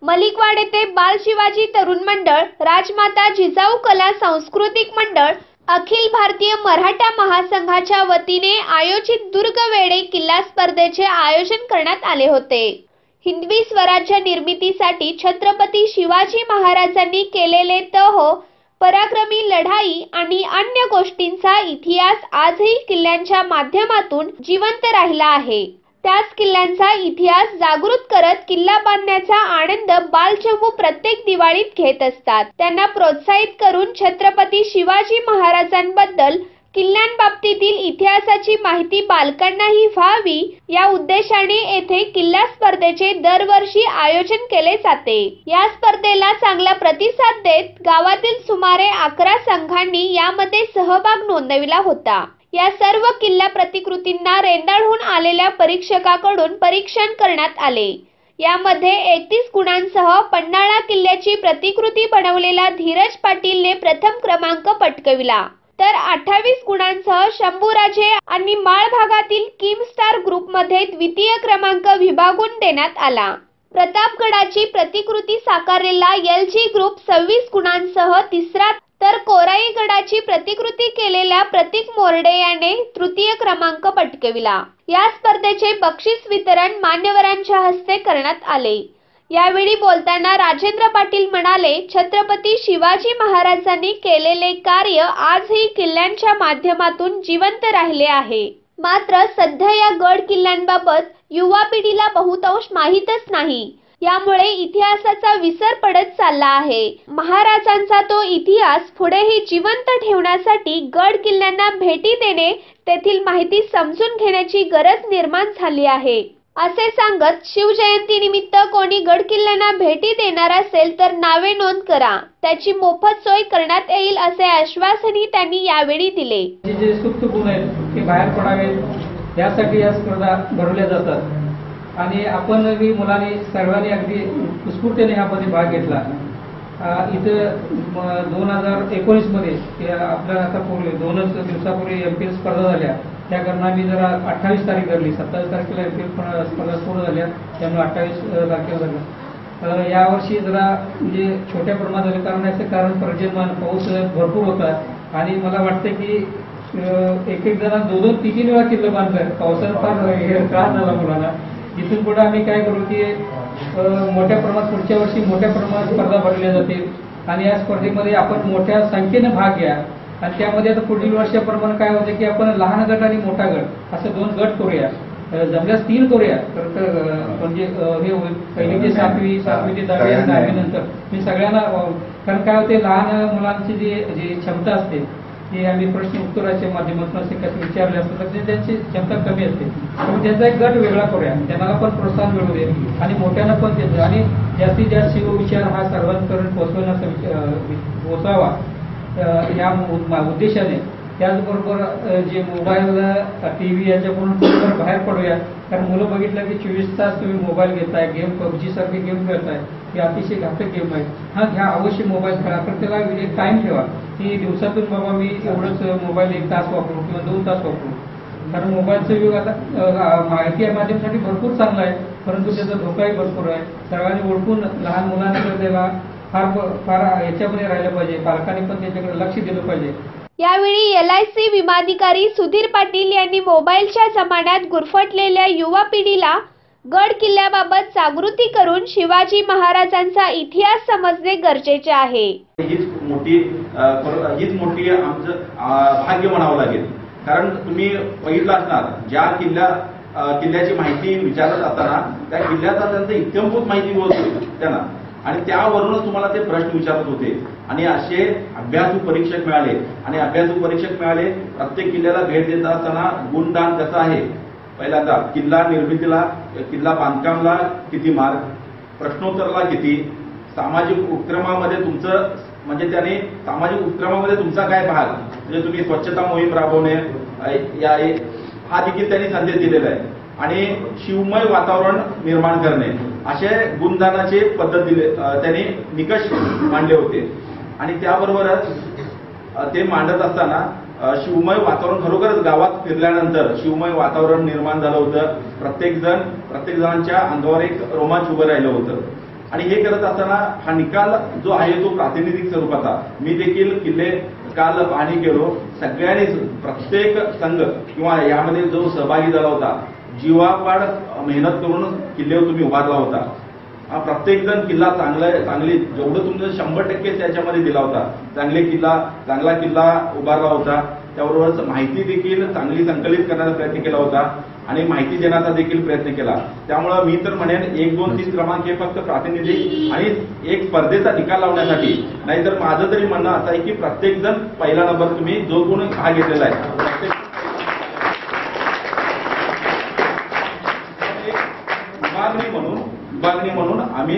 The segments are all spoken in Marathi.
मलिकवाड येथे बाल शिवाजी तरुण मंडळ, राजमाता जिजाऊ कला सांस्कृतिक मंडळ, अखिल भारतीय मराठा महासंघाच्या वतीने आयोजित दुर्गवेढे किल्ला स्पर्धेचे आयोजन करण्यात आले होते। हिंदवी स्वराज्य निर्मितीसाठी छत्रपती शिवाजी महाराजांनी केलेले तह, पराक्रमी लढाई आणि अन्य गोष्टींचा इतिहास आजही किल्ल्यांच्या माध्यमातून जिवंत राहिला आहे। त्याच किल्ल्यांचा इतिहास जागृत करत किल्ला बांधण्याचा आनंद बालचमू प्रत्येक दिवाळीत घेत असतात। त्यांना प्रोत्साहित करून छत्रपती शिवाजी महाराजांबद्दल किल्ल्यांबाबतीतील इतिहासाची माहिती बालकांनाही व्हावी या उद्देशाने येथे किल्ला स्पर्धेचे दरवर्षी आयोजन केले जाते। या स्पर्धेला चांगला प्रतिसाद देत गावातील सुमारे 11 संघांनी यामध्ये सहभाग नोंदविला होता। या सर्व किल्ला प्रतिकृतींना रेंदाळहून आलेल्या परीक्षकाकडून परीक्षण करण्यात आले। यामध्ये 31 गुणांसह पन्हाळा किल्ल्याची प्रतिकृती बनवलेला धीरज पाटीलने प्रथम क्रमांक पटकाविला, तर 28 गुणांसह शंभूराजे आणि माळ भागातील किम स्टार ग्रुपमध्ये द्वितीय क्रमांक विभागून देण्यात आला। प्रतापगडाची प्रतिकृती साकारलेला LG ग्रुप 26 गुणांसह तिसरा, तर कोराईगडाची प्रतिकृती केलेल्या प्रतीक मोर्डे याने तृतीय क्रमांक पटकाविला। या स्पर्धेचे बक्षीस वितरण मान्यवरांच्या हस्ते करण्यात आले। यावेळी बोलताना राजेंद्र पाटील म्हणाले, छत्रपती शिवाजी महाराजांनी केलेले कार्य आजही किल्ल्यांच्या माध्यमातून जिवंत राहिले आहे। मात्र सध्या या गड किल्ल्यांबाबत युवा पिढीला बहुतांश माहीतच नाही। यामुळे इतिहासाचा विसर पडत चालला आहे। महाराजांचा तो इतिहास पुढेही जिवंत ठेवण्यासाठी गड किल्ल्यांना भेटी देणे, तेथील माहिती समजून घेण्याची गरज निर्माण झाली आहे, असे सांगत शिवजयंतीनिमित्त कोणी गड किल्ल्यांना भेटी देणार असेल तर नावे नोंद करा, त्याची मोफत सोय करण्यात येईल असे आश्वासनही त्यांनी यावेळी दिले। जे सुप्त गुण आहेत ते बाहेर पडावेत यासाठी या स्पर्धा भरवल्या जातात आणि आपण मुलांनी सर्वांनी अगदी उत्स्फूर्तीने यामध्ये भाग घेतला। इथं 2019 मध्ये आपल्याला आता पूर्वी 2 दिवसापूर्वी MPL स्पर्धा झाल्या, त्या कारण आम्ही जरा 28 तारीख धरली। 27 तारखेला MPL स्पर्धा सुरू झाल्या, त्यामुळे 28 तारखेला धरलं। यावर्षी जरा म्हणजे छोट्या प्रमाणात झाले, कारण याचं कारण पर्जन्यमान पाऊस भरपूर होता आणि मला वाटतं की एक जण 2-2, 3-3 वेळा किल्ला बांधलाय। पावसानं फार त्रास झाला मुलांना। इथून पुढे आम्ही काय करू की मोठ्या प्रमाणात पुढच्या वर्षी मोठ्या प्रमाणात स्पर्धा भरल्या जातील आणि या स्पर्धेमध्ये आपण मोठ्या संख्येने भाग घ्या आणि त्यामध्ये आता पुढील वर्षाप्रमाणे काय होतं की आपण लहान गट आणि मोठा गट असं 2 गट करूया, जमल्यास 3 करूया, तर म्हणजे हे होईल पहिली ते 7वी, 7वी ते 10वी नंतर मी सगळ्यांना, कारण काय होते लहान मुलांची जी क्षमता असते ती आम्ही प्रश्न उत्तराच्या माध्यमातून असे कसे विचारले असतात तर त्यांची क्षमता कमी असते, त्यामुळे त्याचा एक गट वेगळा करूया, त्यांना पण प्रोत्साहन मिळू दे आणि मोठ्यांना पण देतो आणि जास्तीत जास्त शिवविचार हा सर्वांपर्यंत पोहोचावा या उद्देशाने। त्याचबरोबर जे मोबाईल, TV याच्याकडून बाहेर पडूया, कारण मुलं बघितलं की 24 तास तुम्ही मोबाईल घेताय, गेम PUBG सारखे गेम खेळताय, हे अतिशय घातक गेम आहे। हा घ्या अवश्य मोबाईल खेळा, पण त्याला एक टाइम ठेवा की दिवसातून बाबा मी एवढंच मोबाईल 1 तास वापरू किंवा 2 तास वापरू, कारण मोबाईलचा युग आता माहिती माध्यमासाठी भरपूर चांगला आहे, परंतु त्याचा धोकाही भरपूर आहे। सर्वांनी ओळखून लहान मुलांना त्याला फार याच्यामध्ये राहिलं पाहिजे, पालकांनी पण त्याच्याकडे लक्ष दिलं पाहिजे। यावेळी LIC विमाधिकारी सुधीर पाटील यांनी मोबाईलच्या जमान्यात गुरफटलेल्या युवा पिढीला गड किल्ल्याबाबत जागृती करून शिवाजी महाराजांचा इतिहास समजणे गरजेचे आहे। हीच मोठी आमचं भाग्य म्हणावं लागेल, कारण तुम्ही बघितलं असणार ज्या किल्ल्याची माहिती विचारत असताना त्या किल्ल्याचा त्यांचं इत्यंभूत माहिती बोलतो त्यांना आणि त्यावरूनच तुम्हाला ते प्रश्न विचारत होते आणि असे अभ्यासू परीक्षक मिळाले आणि अभ्यासू परीक्षक मिळाले। प्रत्येक किल्ल्याला भेट देत असताना गुणदान कसं आहे, पहिल्यांदा किल्ला निर्मितीला, किल्ला बांधकामला किती मार्क, प्रश्नोत्तराला किती, सामाजिक उपक्रमामध्ये तुमचं म्हणजे त्याने सामाजिक उपक्रमामध्ये तुमचा काय भाग, म्हणजे तुम्ही स्वच्छता मोहीम राबवणे हा देखील त्यांनी संदेश दिलेला आहे आणि शिवमय वातावरण निर्माण करणे असे गुणदानाचे पद्धत दिले, त्यांनी निकष मांडले होते आणि त्याबरोबरच ते मांडत असताना शिवमय वातावरण खरोखरच गावात फिरल्यानंतर शिवमय वातावरण निर्माण झालं होतं। प्रत्येक जणांच्या अंगावर एक रोमांच उभं राहिलं होतं आणि हे करत असताना हा निकाल जो आहे तो प्रातिनिधिक स्वरूपाचा. मी देखील किल्ले काल पाहणी केलो. सगळ्यांनीच प्रत्येक संघ किंवा यामध्ये जो सहभागी झाला होता जीवापाड मेहनत करून किल्ल्यावर तुम्ही उभारला होता. प्रत्येक जण किल्ला चांगली जेवढं तुमचं 100% त्याच्यामध्ये दिला होता. चांगला किल्ला उभारला होता. त्याबरोबरच माहिती देखील चांगली संकलित करण्याचा प्रयत्न केला होता आणि माहिती देण्याचा देखील प्रयत्न केला. त्यामुळं मी तर म्हणेन 1, 2, 3 क्रमांक हे फक्त प्रातिनिधिक आणि एक स्पर्धेचा निकाल लावण्यासाठी. नाहीतर माझं तरी म्हणणं असं आहे की प्रत्येक जण पहिला नंबर तुम्ही जो कोणी भाग घेतलेला आहे विभागणी म्हणून आम्ही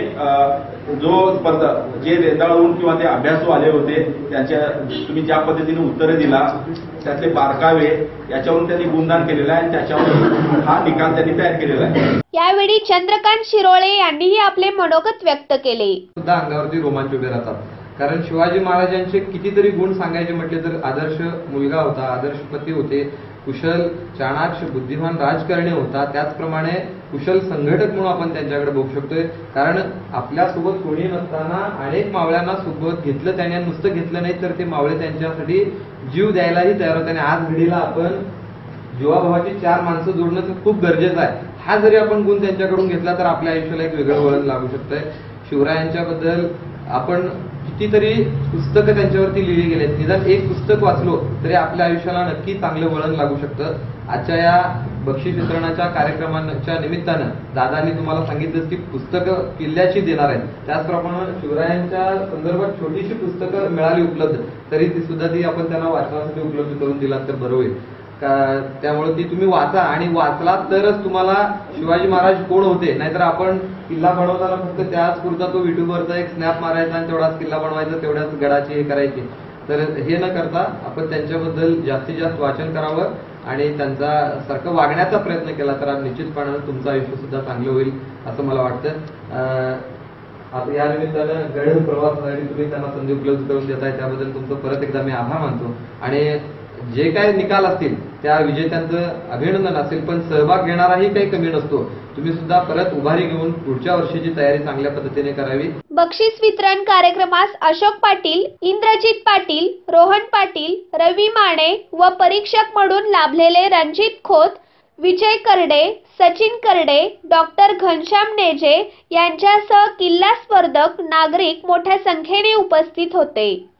जो स्पर्धा जे रेंदाळून किंवा ते अभ्यासू आले होते त्यांच्या तुम्ही ज्या पद्धतीने उत्तरे दिला त्यातले बारकावे याच्यावरून त्यांनी गुणदान केलेलं आहे आणि त्याच्यावर हा निकाल त्यांनी तयार केलेला आहे. यावेळी चंद्रकांत शिरोळे यांनीही आपले मनोगत व्यक्त केले. सुद्धा अंगावरती रोमांच उभे राहतात. कारण शिवाजी महाराजांचे कितीतरी गुण सांगायचे म्हटले तर आदर्श मुलगा होता, आदर्श पती होते, कुशल चाणाक्ष बुद्धिमान राजकारणी होता, त्याचप्रमाणे कुशल संघटक म्हणून आपण त्यांच्याकडे बघू शकतोय. कारण आपल्यासोबत कोणी नसताना अनेक मावळ्यांना सोबत घेतलं त्याने. नुसतं घेतलं नाही तर ते मावळे त्यांच्यासाठी जीव द्यायलाही तयार होते. आणि आज घडीला आपण जीवाभावाची 4 माणसं जोडणं खूप गरजेचं आहे. हा जरी आपण गुण त्यांच्याकडून घेतला तर आपल्या आयुष्याला एक वेगळं वळण लागू शकतंय. शिवरायांच्याबद्दल आपण कितीतरी पुस्तकं त्यांच्यावरती लिहिली गेलेत. निदान एक पुस्तक वाचलो तरी आपल्या आयुष्याला नक्की चांगलं वळण लागू शकतं. आजच्या या बक्षीस वितरणाच्या कार्यक्रमाच्या निमित्तानं दादांनी तुम्हाला सांगितलं की पुस्तकं किल्ल्याची देणार आहेत. त्याचप्रमाणे शिवरायांच्या संदर्भात छोटीशी पुस्तकं मिळाली उपलब्ध तरी ती सुद्धा आपण त्यांना वाचनासाठी उपलब्ध करून दिला तर बरं होईल. त्यामुळे ती तुम्ही वाचा आणि वाचला तरच तुम्हाला शिवाजी महाराज कोण होते. नाहीतर आपण किल्ला बनवताना फक्त त्याच पुरता तो युट्यूबवरचा एक स्नॅप मारायचा आणि तेवढाच किल्ला बनवायचा, तेवढ्याच गडाची हे करायची. तर हे न करता आपण त्यांच्याबद्दल जास्तीत जास्त वाचन करावं आणि त्यांचा सारखं वागण्याचा प्रयत्न केला तर निश्चितपणे तुमचं आयुष्य सुद्धा चांगलं होईल असं मला वाटतं. आता या निमित्तानं गड प्रवासासाठी तुम्ही त्यांना संधी उपलब्ध करून देताय त्याबद्दल तुमचं परत एकदा मी आभार मानतो. आणि जे काही निकाल असतील त्या विजेत्यांचं अभिनंदन असेल, पण सहभाग घेणाराही काही कमी नसतो. तुम्ही सुद्धा परत उभारी घेऊन पुढच्या वर्षीची तयारी चांगल्या पद्धतीने करावी. बक्षीस वितरण कार्यक्रमास अशोक पाटील, इंद्रजित पाटील, रोहन पाटील, रवी माने व परीक्षक म्हणून लाभलेले रणजित खोत, विजय करडे, सचिन करडे, डॉक्टर घनश्याम नेजे यांच्यासह किल्ला स्पर्धक नागरिक मोठ्या संख्येने उपस्थित होते.